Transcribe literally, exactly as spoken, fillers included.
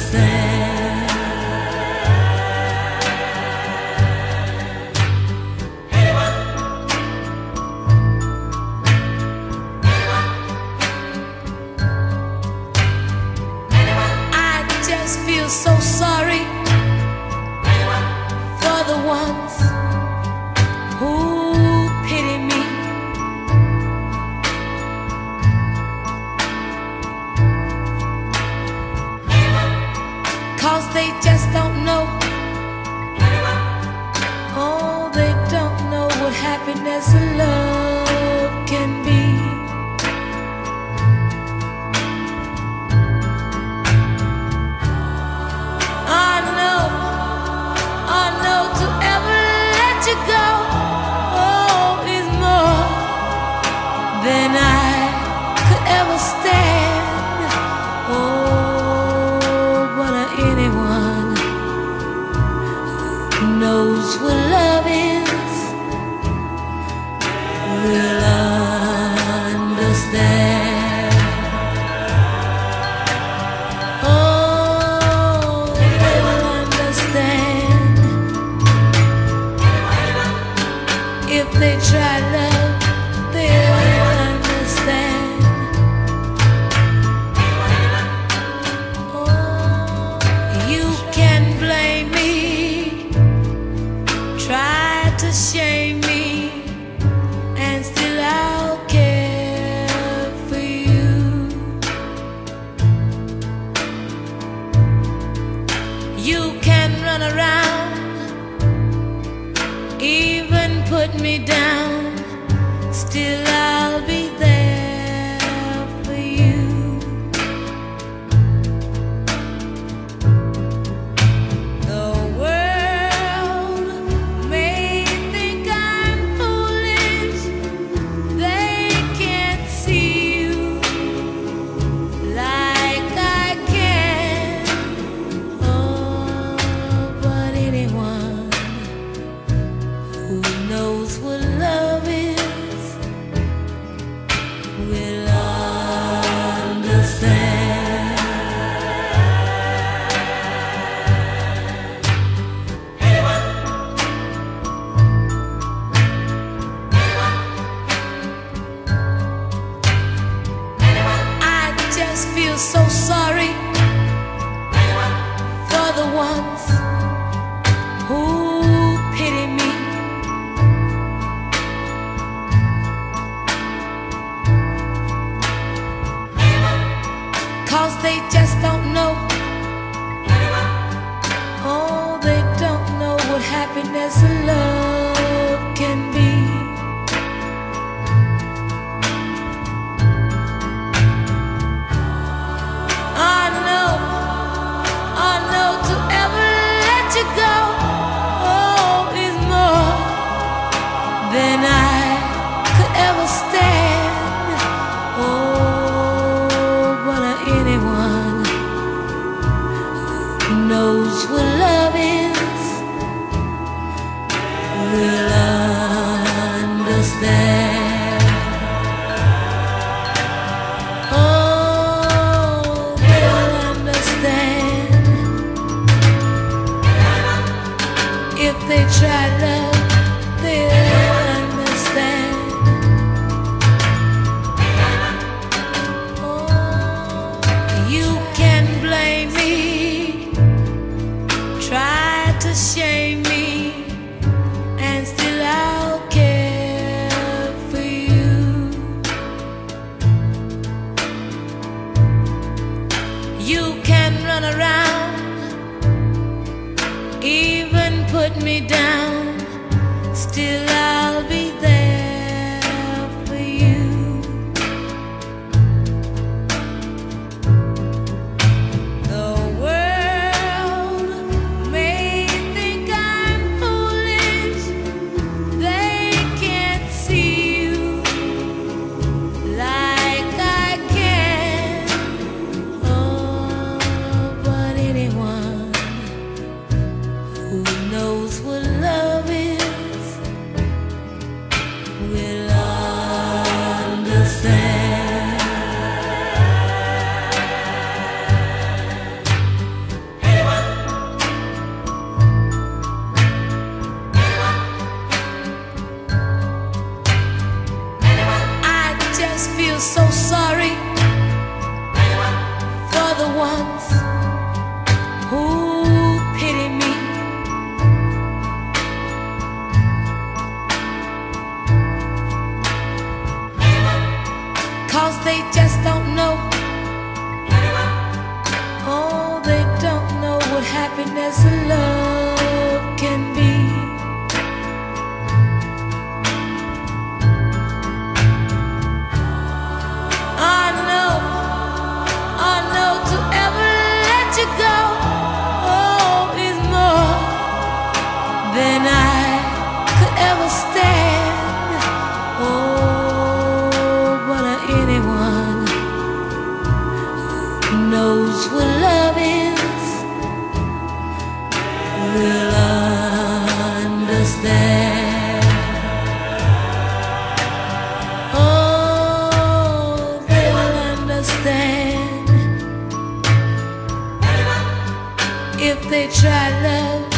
understand. I just feel so sorry for the ones who pity me. Cause they just don't know. Oh, they don't know what happiness and love can be. I know, I know to ever let you go, oh, is more than I could ever stand. Oh, but anyone who knows what love is will understand. Oh, they will understand. If they try love, they will understand. You can blame me, try to shame me, and still I'll care for you. You can run around, even put me down, still I'll be there for you. The world may think I'm foolish, they can't see you like I can. Oh, but anyone who knows what love is will understand. I just feel so sorry for the ones who pity me. Cause they just don't know. Oh, they don't know what happiness and love can be. I know, I know to ever let you go, oh, is more than I could ever stand. Oh, but anyone who knows what love is will understand. Oh, they'll understand. If they try love, they'll understand. You can blame me, try to shame me, and still I'll care for you. You can run around, even put me down, still I'll be there for you. The world may think I'm foolish, they can't see you like I can. Oh, but anyone who knows what love is 'cause they just don't know. Oh, they don't know what happiness and love can be. I know, I know to ever let you go, oh, is more than I could ever stand. Oh, but anyone who knows what love is will understand. Oh, they will understand if they try love.